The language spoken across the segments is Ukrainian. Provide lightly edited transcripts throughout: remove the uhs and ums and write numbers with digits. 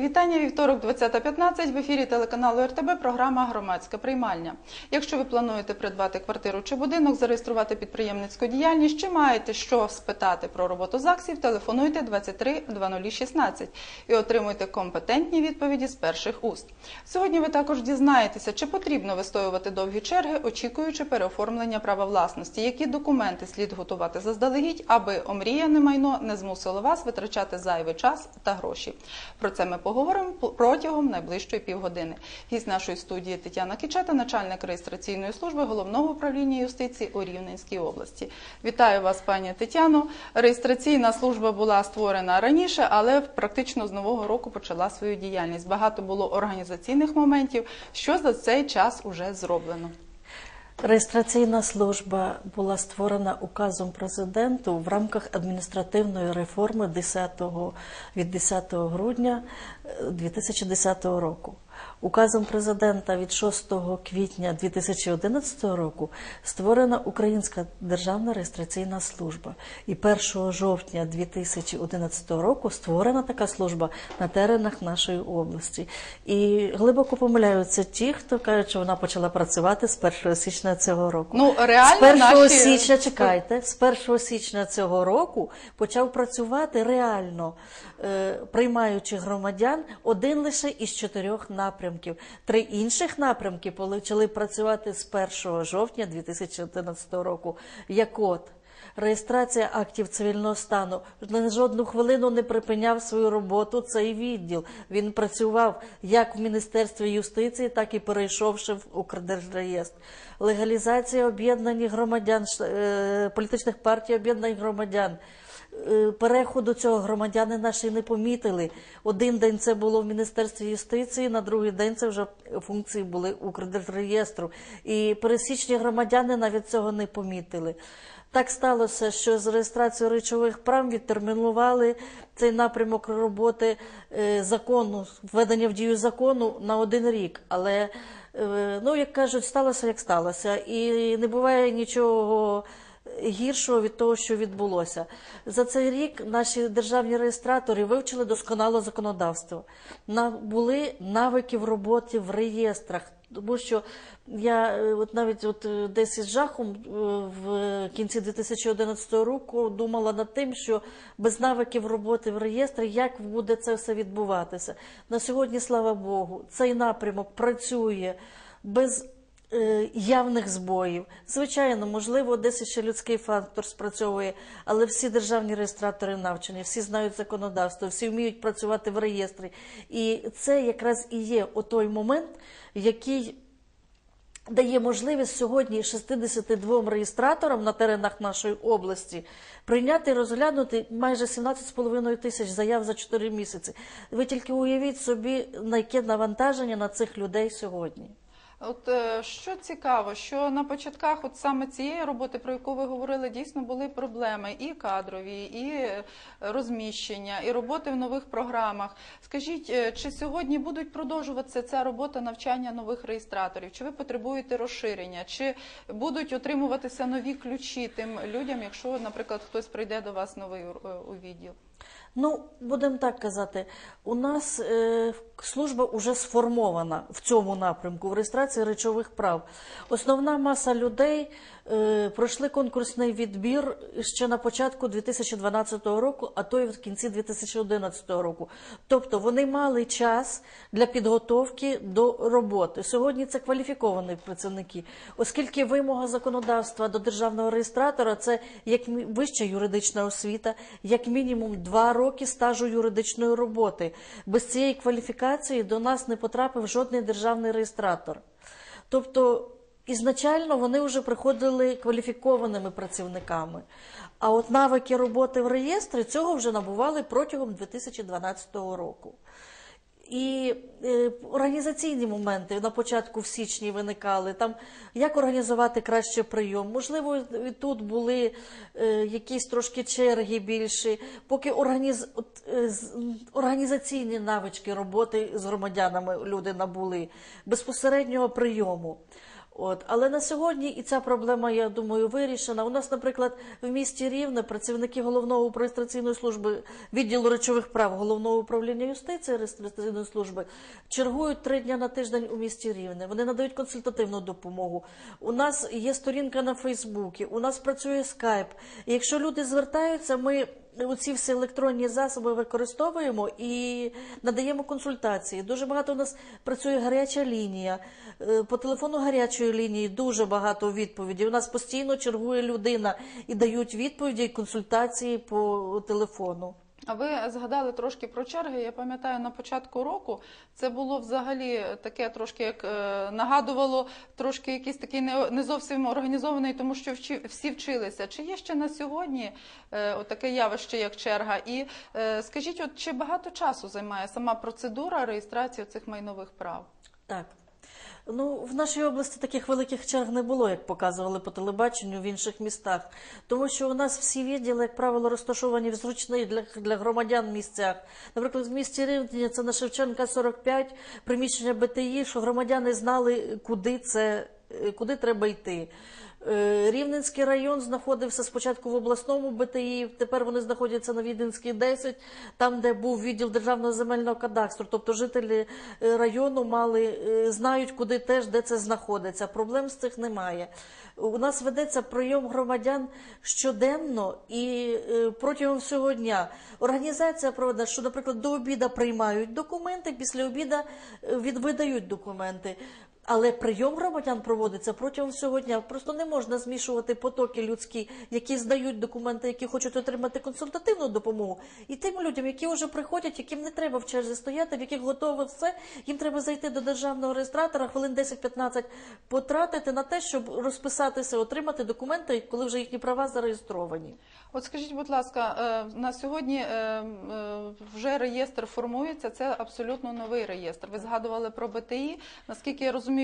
вітання. Вівторок, 20:15, в ефірі телеканалу РТБ, програма «Громадська приймальня». Якщо ви плануєте придбати квартиру чи будинок, зареєструвати підприємницьку діяльність, чи маєте що спитати про роботу ЗАГСів, телефонуйте 23 0016 і отримуйте компетентні відповіді з перших уст. Сьогодні ви також дізнаєтеся, чи потрібно вистоювати довгі черги, очікуючи переоформлення права власності, які документи слід готувати заздалегідь, аби омріяне майно не змусило вас витрачати зайвий час та гроші. Про це ми поговоримо протягом найближчої півгодини. Гість нашої студії Тетяна Кічета, начальник реєстраційної служби Головного управління юстиції у Рівненській області. Вітаю вас, пані Тетяно. Реєстраційна служба була створена раніше, але практично з нового року почала свою діяльність. Багато було організаційних моментів. Що за цей час уже зроблено? Реєстраційна служба була створена указом президенту в рамках адміністративної реформи від 10 грудня 2010 року. Указом президента від 6 квітня 2011 року створена Українська державна реєстраційна служба. І 1 жовтня 2011 року створена така служба на теренах нашої області. І глибоко помиляються ті, хто кажуть, що вона почала працювати з 1 січня цього року. Ну, реально з 1 січня, чекайте, з 1 січня цього року почав працювати реально, приймаючи громадян, один лише із 4 напрямків. 3 інших напрямки почали працювати з 1 жовтня 2011 року. Як от реєстрація актів цивільного стану. На жодну хвилину не припиняв свою роботу цей відділ. Він працював як в Міністерстві юстиції, так і перейшовши в Укрдержреєстр. Легалізація об'єднань громадян, політичних партій об'єднань громадян. Переходу цього громадяни наші не помітили. Один день це було в Міністерстві юстиції, на другий день це вже функції були Укрдержреєстру. І пересічні громадяни навіть цього не помітили. Так сталося, що з реєстрацією речових прав відтермінували цей напрямок роботи закону, введення в дію закону на 1 рік. Але, ну, як кажуть, сталося, як сталося. І не буває нічого гіршого від того, що відбулося. За цей рік наші державні реєстратори вивчили досконало законодавство. Набули навики в роботі в реєстрах. Тому що я навіть десь із жахом в кінці 2011 року думала над тим, що без навиків роботи в реєстрі, як буде це все відбуватися. На сьогодні, слава Богу, цей напрямок працює без явних збоїв. Звичайно, можливо, десь ще людський фактор спрацьовує, але всі державні реєстратори навчені, всі знають законодавство, всі вміють працювати в реєстрі. І це якраз і є той момент, який дає можливість сьогодні 62 реєстраторам на теренах нашої області прийняти і розглянути майже 17,5 тисяч заяв за 4 місяці. Ви тільки уявіть собі, на яке навантаження на цих людей сьогодні. От що цікаво, що на початках от саме цієї роботи, про яку ви говорили, дійсно були проблеми і кадрові, і розміщення, і роботи в нових програмах. Скажіть, чи сьогодні будуть продовжуватися ця робота навчання нових реєстраторів? Чи ви потребуєте розширення? Чи будуть отримуватися нові ключі тим людям, якщо, наприклад, хтось прийде до вас новий у відділ? Ну, будемо так казати, у нас служба вже сформована в цьому напрямку, в реєстрації речових прав. Основна маса людей пройшли конкурсний відбір ще на початку 2012 року, а то й в кінці 2011 року. Тобто вони мали час для підготовки до роботи. Сьогодні це кваліфіковані працівники, оскільки вимога законодавства до державного реєстратора – це як вища юридична освіта, як мінімум 2 роки стажу юридичної роботи. Без цієї кваліфікації до нас не потрапив жодний державний реєстратор. Тобто, ізначально вони вже приходили кваліфікованими працівниками. А от навики роботи в реєстрі цього вже набували протягом 2012 року. І організаційні моменти на початку в січні виникали, там як організувати краще прийом. Можливо, і тут були якісь трошки черги більші, поки організаційні навички роботи з громадянами люди набули, безпосереднього прийому. Але на сьогодні і ця проблема, я думаю, вирішена. У нас, наприклад, в місті Рівне працівники Головного реєстраційної служби, відділу речових прав Головного управління юстиції реєстраційної служби чергують 3 дні на тиждень у місті Рівне. Вони надають консультативну допомогу. У нас є сторінка на Фейсбуці, у нас працює скайп. І якщо люди звертаються, ми оці всі електронні засоби використовуємо і надаємо консультації. Дуже багато у нас працює гаряча лінія. По телефону гарячої лінії дуже багато відповідей. У нас постійно чергує людина і дають відповіді і консультації по телефону. А ви згадали трошки про черги. Я пам'ятаю, на початку року це було взагалі таке трошки, як нагадувало, трошки якийсь такий не зовсім організований, тому що всі вчилися. Чи є ще на сьогодні таке явище, як черга? І скажіть, чи багато часу займає сама процедура реєстрації цих майнових прав? Так. В нашій області таких великих черг не було, як показували по телебаченню в інших містах. Тому що у нас всі відділи, як правило, розташовані в зручних для громадян місцях. Наприклад, в місті Рівне це на Шевченка 45, приміщення БТІ, що громадяни знали, куди треба йти. Рівненський район знаходився спочатку в обласному БТІ, тепер вони знаходяться на Віденській 10, там, де був відділ Державного земельного кадастру. Тобто жителі району знають, куди теж, де це знаходиться. Проблем з цих немає. У нас ведеться прийом громадян щоденно і протягом всього дня. Організація проведена, що, наприклад, до обіду приймають документи, після обіду видають документи. Але прийом громадян проводиться протягом всього дня. Просто не можна змішувати потоки людські, які здають документи, які хочуть отримати консультативну допомогу, і тим людям, які вже приходять, яким не треба в черзі стояти, в яких готове все, їм треба зайти до державного реєстратора, хвилин 10-15 потратити на те, щоб розписатися, отримати документи, коли вже їхні права зареєстровані. От скажіть, будь ласка, на сьогодні вже реєстр формується, це абсолютно новий реєстр. Ви згадували про БТІ, наскільки я розумію,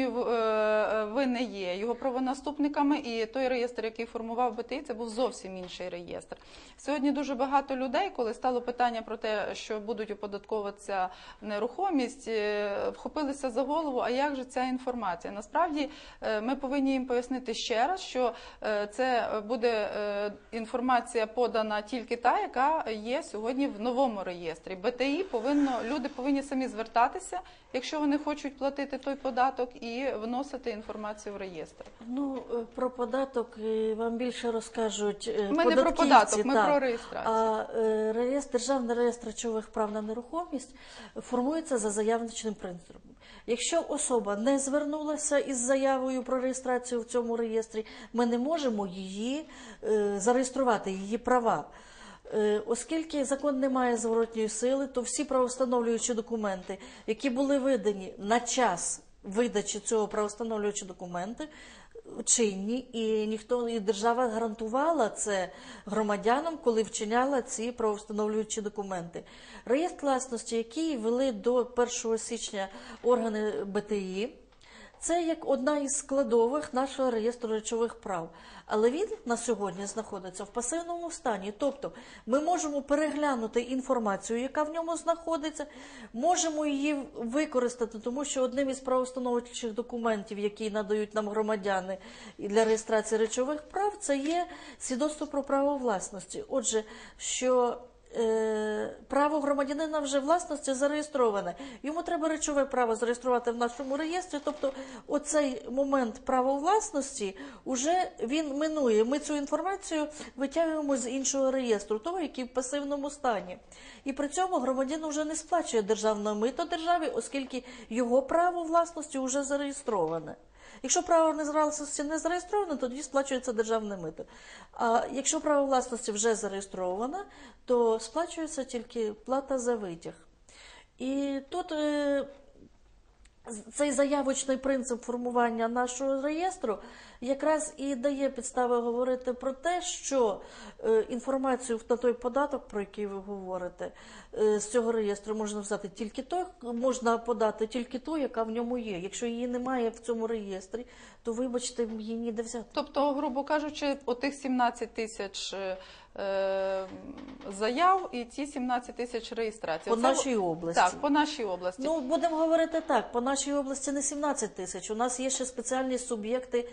ви не є його правонаступниками, і той реєстр, який формував БТІ, це був зовсім інший реєстр. Сьогодні дуже багато людей, коли стало питання про те, що будуть оподатковуватися нерухомість, вхопилися за голову, а як же ця інформація? Насправді, ми повинні їм пояснити ще раз, що це буде інформація подана тільки та, яка є сьогодні в новому реєстрі. БТІ люди повинні самі звертатися, якщо вони хочуть платити той податок, і вносити інформацію в реєстр. Про податок вам більше розкажуть Ми не про податок, ми про реєстрацію. А Державний реєстр речових прав на нерухомість формується за заявничним принципом. Якщо особа не звернулася із заявою про реєстрацію в цьому реєстрі, ми не можемо її зареєструвати, її права. Оскільки закон не має зворотньої сили, то всі правовстановлюючі документи, які були видані на час видачі цього правовстановлюючого документу, чинні, і держава гарантувала це громадянам, коли вчиняла ці правовстановлюючі документи. Реєстр власності, який ввели до 1 січня органи БТІ, це як одна із складових нашого реєстру речових прав. Але він на сьогодні знаходиться в пасивному стані. Тобто ми можемо переглянути інформацію, яка в ньому знаходиться, можемо її використати, тому що одним із правовстановчих документів, які надають нам громадяни для реєстрації речових прав, це є свідоцтво про право власності. Отже, що право громадянина вже власності зареєстроване. Йому треба речове право зареєструвати в нашому реєстрі, тобто оцей момент права власності уже він минує. Ми цю інформацію витягуємо з іншого реєстру, того, який в пасивному стані. І при цьому громадянин вже не сплачує державне мито державі, оскільки його право власності вже зареєстроване. Якщо право власності не зареєстроване, тоді сплачується державне мито. А якщо право власності вже зареєстроване, то сплачується тільки плата за витяг. І тут цей заявочний принцип формування нашого реєстру якраз і дає підстави говорити про те, що інформацію на той податок, про який ви говорите, з цього реєстру можна подати тільки ту, яка в ньому є. Якщо її немає в цьому реєстрі, то, вибачте, її ніде взяти. Тобто, грубо кажучи, отих 17 тисяч заяв і ці 17 тисяч реєстрацій. По нашій області. Так, по нашій області. Ну, будемо говорити так, по нашій області не 17 тисяч. У нас є ще спеціальні суб'єкти,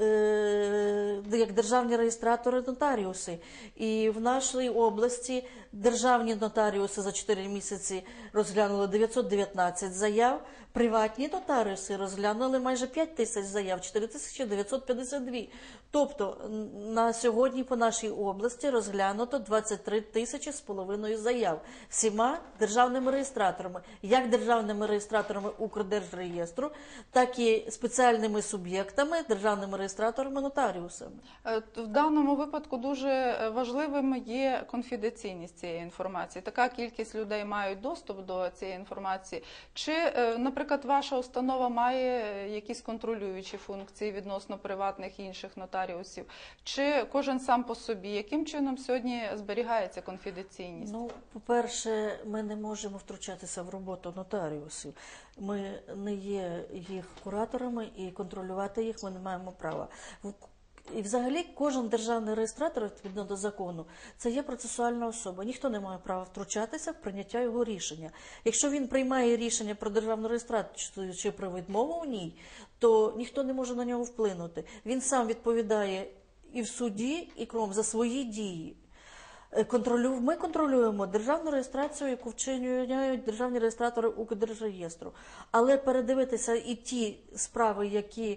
як державні реєстратори, нотаріуси. І в нашій області державні нотаріуси за 4 місяці розглянули 919 заяв, приватні нотаріуси розглянули майже 5 тисяч заяв, 4952. Тобто на сьогодні по нашій області розглянуто 23 тисячі з половиною заяв всіма державними реєстраторами, як державними реєстраторами Укрдержреєстру, так і спеціальними суб'єктами, державними реєстраторами, нотаріусами. В даному випадку дуже важливим є конфіденційність цієї інформації. Така кількість людей мають доступ до цієї інформації. Чи, наприклад, ваша установа має якісь контролюючі функції відносно приватних і інших нотаріусів? Чи кожен сам по собі? Яким чином сьогодні зберігається конфіденційність? Ну, по-перше, ми не можемо втручатися в роботу нотаріусів. Ми не є їх кураторами і контролювати їх ми не маємо права. І взагалі кожен державний реєстратор, відповідно до закону, це є процесуальна особа. Ніхто не має права втручатися в прийняття його рішення. Якщо він приймає рішення про державну реєстрацію чи про відмову в ній, то ніхто не може на нього вплинути. Він сам відповідає і в суді, і кром за свої дії. Ми контролюємо державну реєстрацію, яку вчиняють державні реєстратори Укрдержреєстру. Але передивитися і ті справи, які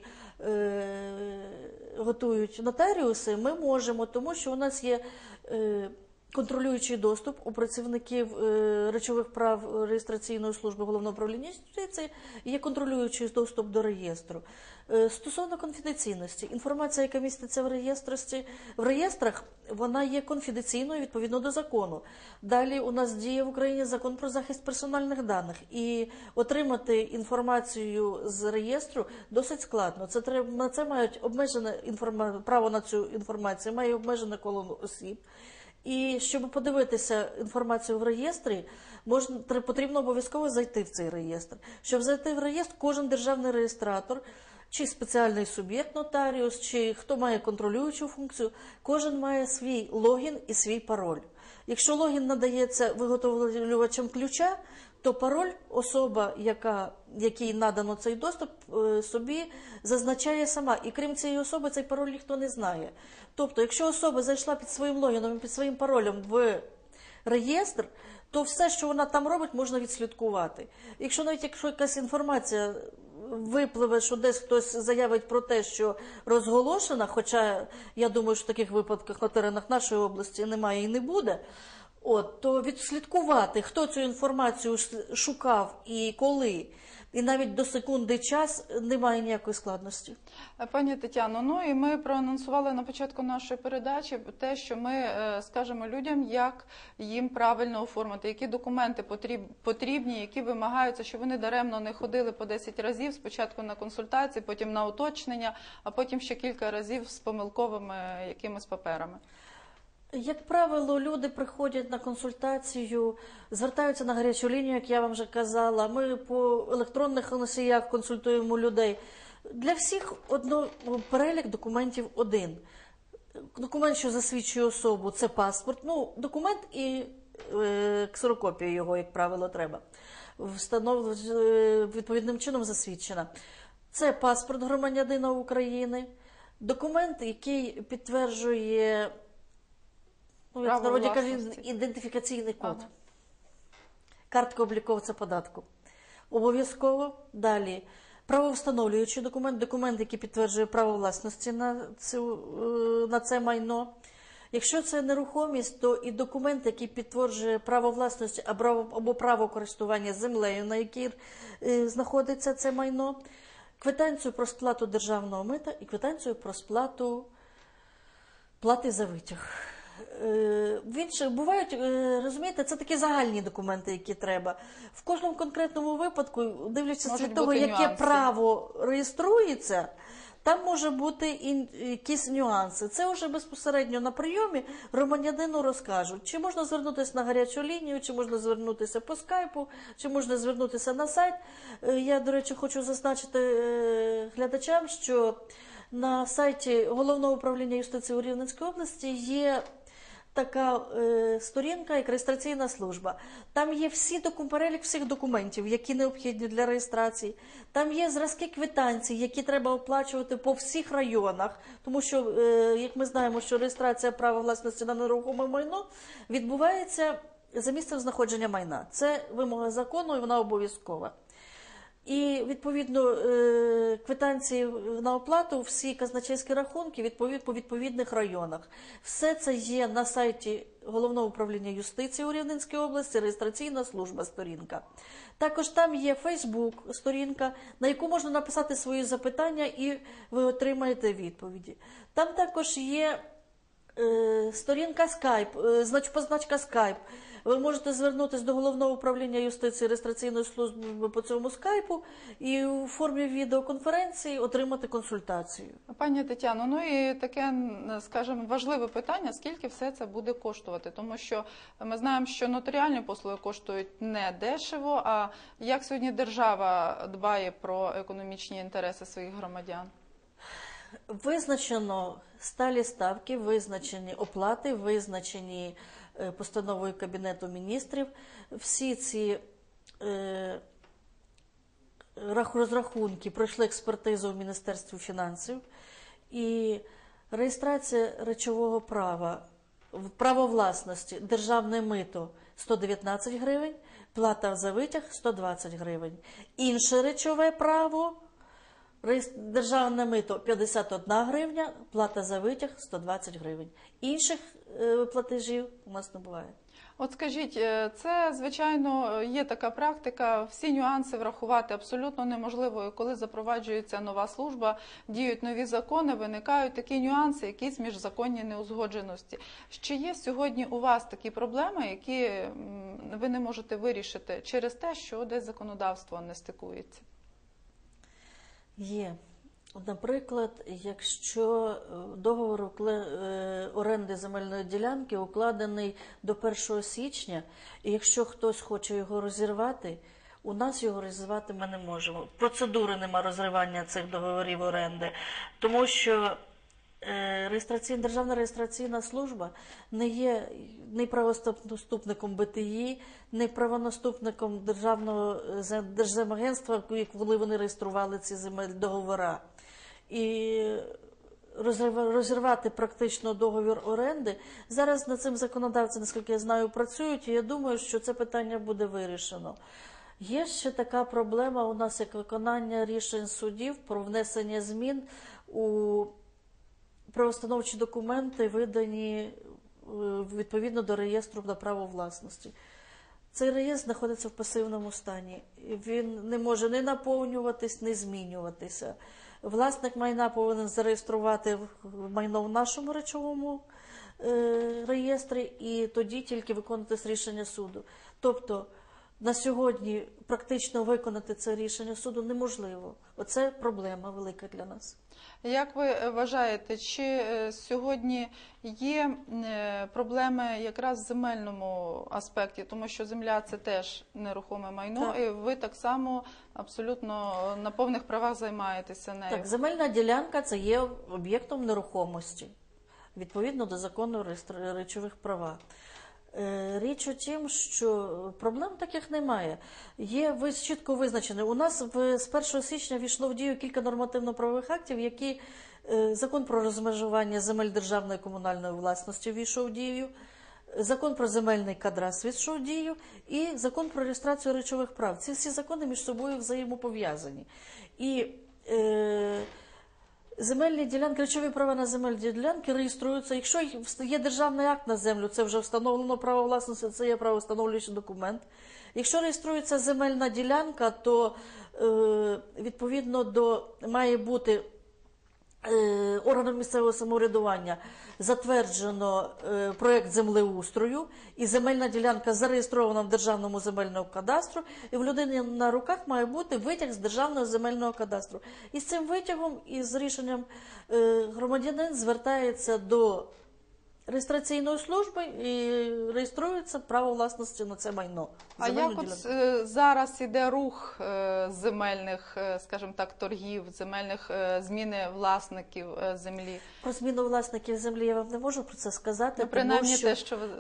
готують нотаріуси, ми можемо, тому що у нас є контролюючий доступ у працівників речових прав реєстраційної служби Головного управління юстиції, є контролюючий доступ до реєстру. Стосовно конфіденційності, інформація, яка міститься в реєстрах, вона є конфіденційною відповідно до закону. Далі у нас діє в Україні закон про захист персональних даних. І отримати інформацію з реєстру досить складно. На це мають право на цю інформацію, має обмежене коло осіб. І щоб подивитися інформацію в реєстрі, потрібно обов'язково зайти в цей реєстр. Щоб зайти в реєстр, кожен державний реєстратор, чи спеціальний суб'єкт нотаріус, чи хто має контролюючу функцію, кожен має свій логін і свій пароль. Якщо логін надається виготовлювачем ключа, то пароль особа, якій надано цей доступ, собі зазначає сама. І крім цієї особи, цей пароль ніхто не знає. Тобто, якщо особа зайшла під своїм логіном, під своїм паролем в реєстр, то все, що вона там робить, можна відслідкувати. Якщо якась інформація випливе, що десь хтось заявить про те, що розголошена, хоча я думаю, що в таких випадках на теренах нашої області немає і не буде, то відслідкувати, хто цю інформацію шукав і коли, і навіть до секунди час немає ніякої складності. Пані Тетяно, і ми проанонсували на початку нашої передачі те, що ми скажемо людям, як їм правильно оформити, які документи потрібні, які вимагаються, щоб вони даремно не ходили по 10 разів, спочатку на консультації, потім на уточнення, а потім ще кілька разів з помилковими якимись паперами. Як правило, люди приходять на консультацію, звертаються на гарячу лінію, як я вам вже казала. Ми по електронних носіях консультуємо людей. Для всіх перелік документів один. Документ, що засвідчує особу, це паспорт. Документ і ксерокопія його, як правило, треба. Відповідним чином засвідчена. Це паспорт громадянина України, документ, який підтверджує, як в народі кажуть, ідентифікаційний код. Ага. Картка обліковця податку. Обов'язково. Далі. Правовстановлюючий документ, який підтверджує право власності на це майно. Якщо це нерухомість, то і документ, який підтверджує право власності або право користування землею, на якій знаходиться це майно, квитанцію про сплату державного мита і квитанцію про сплату плати за витяг. Бувають, розумієте, це такі загальні документи, які треба. В кожному конкретному випадку, дивлячись від того, яке право реєструється, Там може бути якісь нюанси. Це вже безпосередньо на прийомі громадянину розкажуть, чи можна звернутися на гарячу лінію, чи можна звернутися по скайпу, чи можна звернутися на сайт. Я, до речі, хочу зазначити глядачам, що на сайті Головного управління юстиції у Рівненській області є така сторінка, як реєстраційна служба. Там є перелік всіх документів, які необхідні для реєстрації. Там є зразки квитанцій, які треба оплачувати по всіх районах, тому що, як ми знаємо, що реєстрація права власності на нерухоме майно відбувається за місцем знаходження майна. Це вимога закону, і вона обов'язкова. І, відповідно, квитанції на оплату, всі казначейські рахунки по відповідних районах. Все це є на сайті Головного управління юстиції у Рівненській області, реєстраційна служба, сторінка. Також там є Фейсбук, сторінка, на яку можна написати свої запитання і ви отримаєте відповіді. Там також є сторінка Skype, позначка Skype. Ви можете звернутися до Головного управління юстиції реєстраційної служби по цьому скайпу і у формі відеоконференції отримати консультацію. Пані Тетяно, ну і таке, скажімо, важливе питання, скільки все це буде коштувати? Тому що ми знаємо, що нотаріальні послуги коштують не дешево, а як сьогодні держава дбає про економічні інтереси своїх громадян? Визначено сталі ставки, визначені оплати, визначені постановою Кабінету міністрів. Всі ці розрахунки пройшли експертизу в Міністерстві фінансів. І реєстрація речового права, право власності, державне мито – 119 гривень, плата за витяг – 120 гривень. Інше речове право – державне мито 51 гривня, плата за витяг 120 гривень. Інших платежів у нас не буває. От скажіть, це, звичайно, є така практика, всі нюанси врахувати абсолютно неможливо. І коли запроваджується нова служба, діють нові закони, виникають такі нюанси, якісь міжзаконні неузгодженості. Чи є сьогодні у вас такі проблеми, які ви не можете вирішити через те, що десь законодавство не стикується? Є. Наприклад, якщо договор оренди земельної ділянки укладений до 1 січня, і якщо хтось хоче його розірвати, у нас його розірвати ми не можемо. Процедури нема розривання цих договорів оренди, тому що Державна реєстраційна служба не є ні правонаступником БТІ, ні правонаступником Державного Держземагентства, коли вони реєстрували ці договори. І розірвати практично договір оренди. Зараз над цим законодавці, наскільки я знаю, працюють, і я думаю, що це питання буде вирішено. Є ще така проблема у нас, як виконання рішень судів про внесення змін у правоустановчі документи, видані відповідно до реєстру на право власності. Цей реєстр знаходиться в пасивному стані. Він не може ні наповнюватись, ні змінюватися. Власник майна повинен зареєструвати майно в нашому речовому реєстрі і тоді тільки виконувати рішення суду. Тобто на сьогодні практично виконати це рішення суду неможливо. Оце проблема велика для нас. Як ви вважаєте, чи сьогодні є проблеми якраз в земельному аспекті, тому що земля – це теж нерухоме майно, так. І ви так само абсолютно на повних правах займаєтеся нею? Так, земельна ділянка – це є об'єктом нерухомості, відповідно до закону речових прав. Річ у тім, що проблем таких немає. Є чітко визначені. У нас з 1 січня війшло в дію кілька нормативно-правових актів, які закон про розмежування земель державної і комунальної власності війшов в дію, закон про земельний кадастр війшов в дію і закон про реєстрацію речових прав. Ці всі закони між собою взаємопов'язані. І земельні ділянки, речові права на земельні ділянки реєструються. Якщо є державний акт на землю, це вже встановлено право власності, це є правовстановлюючий документ. Якщо реєструється земельна ділянка, то відповідно має бути органом місцевого самоврядування затверджено проєкт землеустрою, і земельна ділянка зареєстрована в Державному земельному кадастру, і в людини на руках має бути витяг з Державного земельного кадастру. І з цим витягом, і з рішенням громадянин звертається до реєстраційної служби і реєструється право власності на це майно. А як от зараз іде рух земельних, скажімо так, торгів, земельних зміни власників землі? Про зміну власників землі я вам не можу про це сказати, Ну, принаймні те, що ви...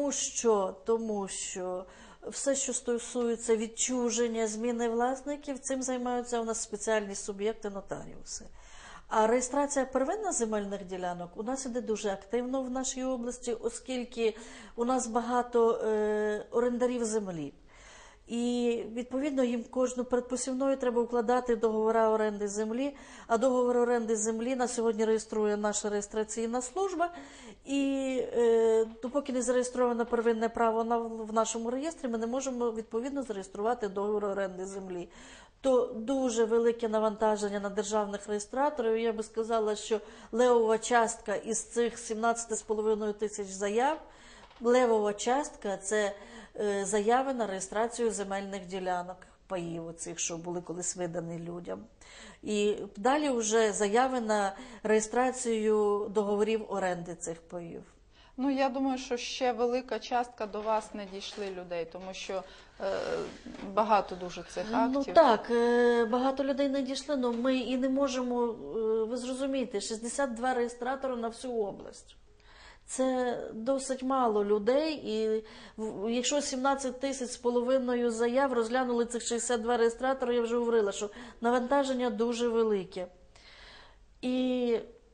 тому що все, що стосується відчуження, зміни власників, цим займаються у нас спеціальні суб'єкти нотаріуси. А реєстрація первинних земельних ділянок у нас іде дуже активно в нашій області, оскільки у нас багато орендарів землі. І, відповідно, їм кожну передпосівною треба укладати договори оренди землі, а договор оренди землі на сьогодні реєструє наша реєстраційна служба, і допоки не зареєстровано первинне право в нашому реєстрі, ми не можемо, відповідно, зареєструвати договор оренди землі. То дуже велике навантаження на державних реєстраторів. Я би сказала, що левова частка із цих 17,5 тисяч заяв, левова частка – це заяви на реєстрацію земельних ділянок, паїв оцих, що були колись видані людям. І далі вже заяви на реєстрацію договорів оренди цих паїв. Ну, я думаю, що ще велика частка до вас не дійшли людей, тому що багато дуже цих актів. Ну так, багато людей не дійшли, але ми і не можемо, ви зрозумієте, 62 реєстратори на всю область. Це досить мало людей, і якщо 17,5 заяв розглянули цих 62 реєстратори, я вже говорила, що навантаження дуже велике. І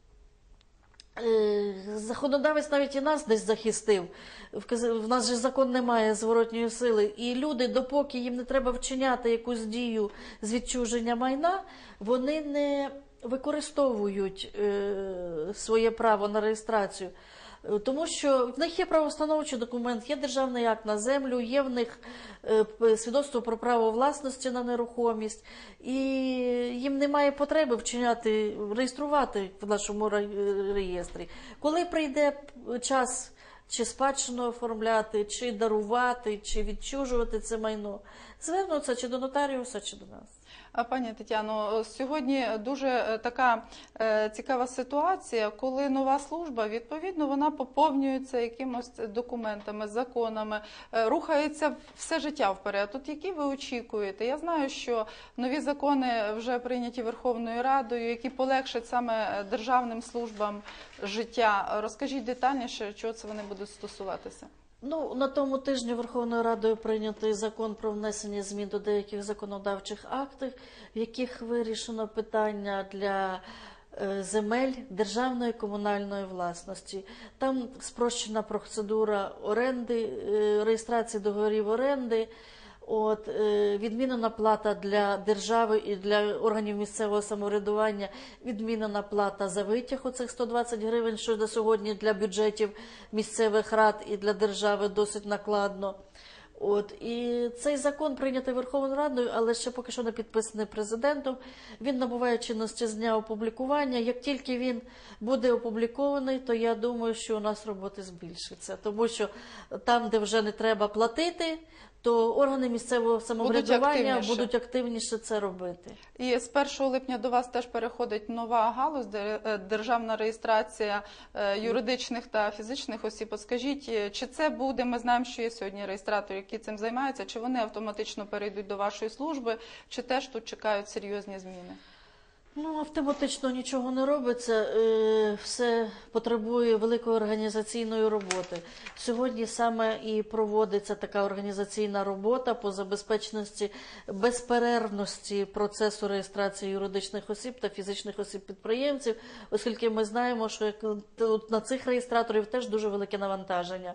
законодавець навіть і нас десь захистив. В нас же закон не має зворотньої сили. І люди, допоки їм не треба вчиняти якусь дію з відчуження майна, вони не використовують своє право на реєстрацію. Тому що в них є правоустановчий документ, є державний акт на землю, є в них свідоцтво про право власності на нерухомість, і їм немає потреби реєструвати в нашому реєстрі. Коли прийде час чи спадщину оформляти, чи дарувати, чи відчужувати це майно, звернуться чи до нотаріуса, чи до нас. Пані Тетяно, сьогодні дуже така цікава ситуація, коли нова служба, відповідно, вона поповнюється якимось документами, законами, рухається все життя вперед. От які ви очікуєте? Я знаю, що нові закони вже прийняті Верховною Радою, які полегшать саме державним службам життя. Розкажіть детальніше, чого це вони будуть стосуватися? Ну, на тому тижні Верховною Радою прийнятий закон про внесення змін до деяких законодавчих актів, в яких вирішено питання для земель державної і комунальної власності. Там спрощена процедура оренди, реєстрації договорів оренди, відмінена плата для держави і для органів місцевого самоврядування, відмінена плата за витяг оцих 120 гривень, що на сьогодні для бюджетів місцевих рад і для держави досить накладно. І цей закон прийнятий Верховною Радою, але ще поки що не підписаний президентом. Він набуває чинності з дня опублікування. Як тільки він буде опублікований, то я думаю, що у нас роботи збільшиться. Тому що там, де вже не треба платити, то органи місцевого самоврядування будуть активніше це робити. І з 1 липня до вас теж переходить нова галузь, державна реєстрація юридичних та фізичних осіб. От скажіть, чи це буде, ми знаємо, що є сьогодні реєстратори, які цим займаються, чи вони автоматично перейдуть до вашої служби, чи теж тут чекають серйозні зміни? Ну, автоматично нічого не робиться, все потребує великої організаційної роботи. Сьогодні саме і проводиться така організаційна робота по забезпеченості безперервності процесу реєстрації юридичних осіб та фізичних осіб-підприємців, оскільки ми знаємо, що на цих реєстраторів теж дуже велике навантаження.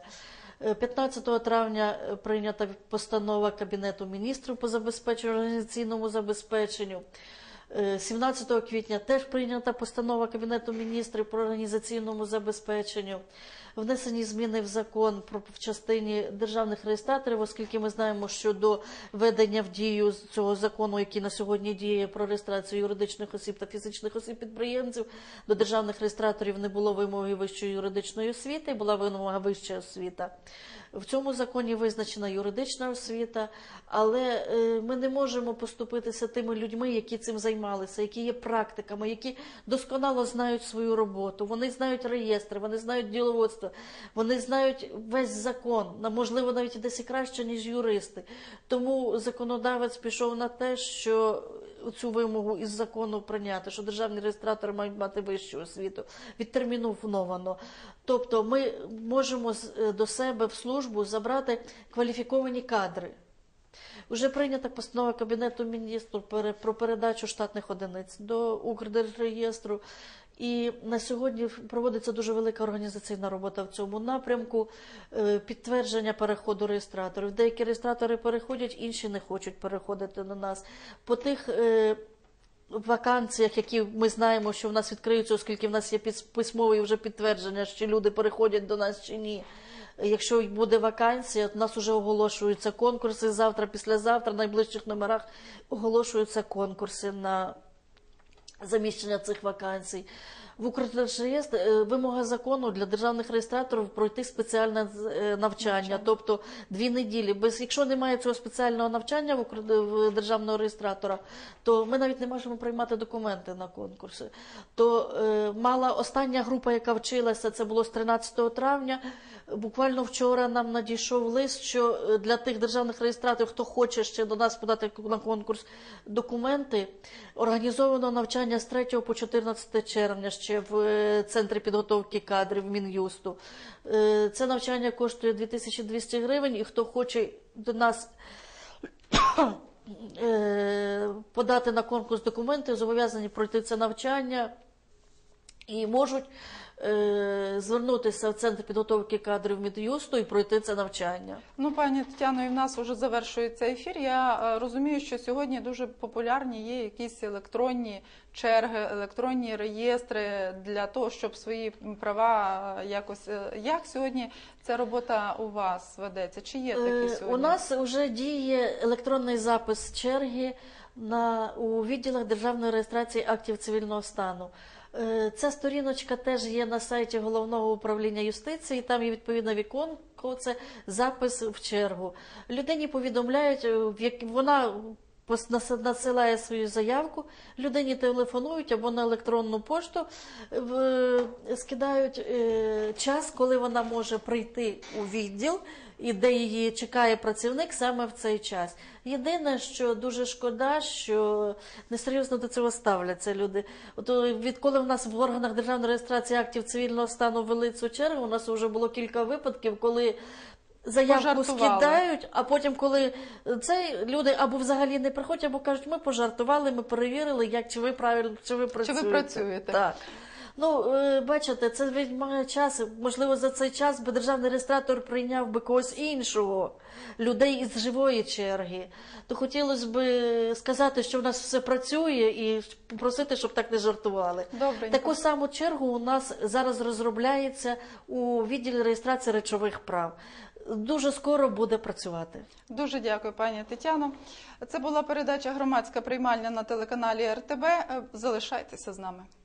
15 травня прийнята постанова Кабінету міністрів по організаційному забезпеченню. 17 квітня теж прийнята постанова Кабінету міністрів про організаційному забезпеченню. Внесені зміни в закон в частині державних реєстраторів, оскільки ми знаємо, що до введення в дію цього закону, який на сьогодні діє про реєстрацію юридичних осіб та фізичних осіб-підприємців, до державних реєстраторів не було вимоги вищої юридичної освіти, була вимога вища освіта. В цьому законі визначена юридична освіта, але ми не можемо поступитися тими людьми, які цим займалися, які є практиками, які досконало знають свою роботу, вони знають реєстри, вони знають діловодство, вони знають весь закон, можливо, навіть десь і краще, ніж юристи. Тому законодавець пішов на те, що цю вимогу із закону прийняти, що державні реєстратори мають мати вищу освіту, відтерміновано. Тобто ми можемо до себе в службу забрати кваліфіковані кадри. Вже прийнята постанова Кабінету міністрів про передачу штатних одиниць до Укрдержреєстру. І на сьогодні проводиться дуже велика організаційна робота в цьому напрямку, підтвердження переходу реєстраторів. Деякі реєстратори переходять, інші не хочуть переходити на нас. По тих вакансіях, які ми знаємо, що в нас відкриються, оскільки в нас є письмові вже підтвердження, що люди переходять до нас чи ні. Якщо буде вакансія, у нас вже оголошуються конкурси завтра, післязавтра, в найближчих номерах оголошуються конкурси на заміщення цих вакансій. В Укрдержреєстрі вимога закону для державних реєстраторів пройти спеціальне навчання, тобто 2 неділі. Якщо немає цього спеціального навчання в державного реєстратора, то ми навіть не можемо приймати документи на конкурси. То мала остання група, яка вчилася, це було з 13 травня, буквально вчора нам надійшов лист, що для тих державних реєстраторів, хто хоче ще до нас подати на конкурс документи, організовано навчання з 3 по 14 червня ще в Центрі підготовки кадрів Мін'юсту. Це навчання коштує 2200 гривень, і хто хоче до нас подати на конкурс документи, зобов'язані пройти це навчання і можуть звернутися в Центр підготовки кадрів Мін'юсту і пройти це навчання. Ну, пані Тетяно, і в нас вже завершується ефір. Я розумію, що сьогодні дуже популярні є якісь електронні черги, електронні реєстри для того, щоб свої права якось... Як сьогодні ця робота у вас ведеться? Чи є такі сьогодні? У нас вже діє електронний запис черги у відділах державної реєстрації актів цивільного стану. Ця сторіночка теж є на сайті Головного управління юстиції, там є відповідне віконко, це запис в чергу. Людині повідомляють, вона надсилає свою заявку, людині телефонують або на електронну пошту, скидають час, коли вона може прийти у відділ, і де її чекає працівник саме в цей час. Єдине, що дуже шкода, що несерйозно до цього ставляться люди. От відколи в нас в органах державної реєстрації актів цивільного стану ввели цю чергу, у нас вже було кілька випадків, коли заявку скидають, а потім, коли люди або взагалі не приходять, або кажуть, ми пожартували, ми перевірили, чи ви правильно, чи ви працюєте. Так. Ну, бачите, це відмає час. Можливо, за цей час би державний реєстратор прийняв би когось іншого, людей із живої черги. То хотілося б сказати, що в нас все працює, і попросити, щоб так не жартували. Добренько. Таку саму чергу у нас зараз розробляється у відділі реєстрації речових прав. Дуже скоро буде працювати. Дуже дякую, пані Тетяно. Це була передача «Громадська приймальня» на телеканалі РТБ. Залишайтеся з нами.